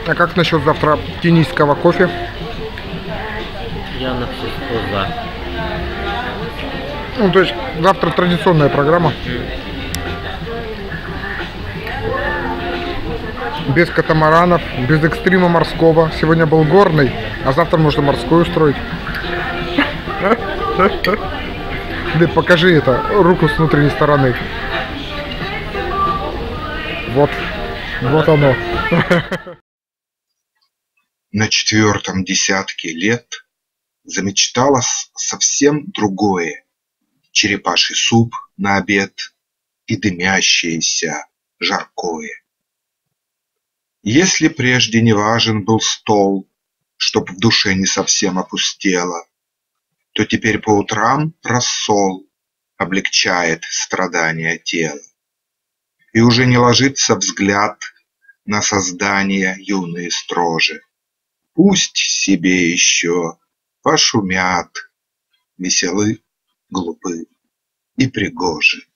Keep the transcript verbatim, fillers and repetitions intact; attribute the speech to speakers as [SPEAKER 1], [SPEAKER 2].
[SPEAKER 1] А как насчет завтра кенийского кофе?
[SPEAKER 2] Я на все сто за.
[SPEAKER 1] Ну, то есть завтра традиционная программа. Без катамаранов, без экстрима морского. Сегодня был горный, а завтра можно морской устроить. Дед, покажи это, руку с внутренней стороны. Вот, вот оно.
[SPEAKER 3] На четвертом десятке лет замечталось совсем другое: черепаший суп на обед и дымящееся жаркое. Если прежде не важен был стол, чтоб в душе не совсем опустело, то теперь по утрам рассол облегчает страдания тела. И уже не ложится взгляд на создания юные строже. Пусть себе еще пошумят, веселы, глупы и пригожи.